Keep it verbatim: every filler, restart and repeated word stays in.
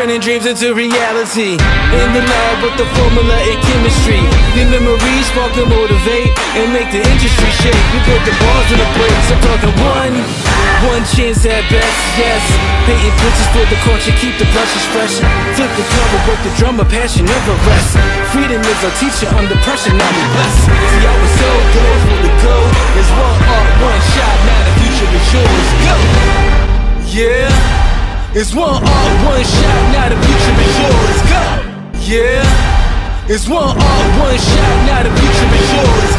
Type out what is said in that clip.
turning dreams into reality. In the lab with the formula and chemistry. Your memories spark and motivate and make the industry shake. We put the bars in the breaks. I'm talking one, one chance at best, yes. Painting pictures for the culture, keep the brushes fresh. Flip the cover, work the drummer, passion never rest. Freedom is our teacher, under pressure, now we blessed. See, I was so good for the go. It's one art, one shot, now the future is yours. Go! Yeah, it's one art, one shot, now the future is yours. Go! Yeah, it's one art, one shot, now the future is yours.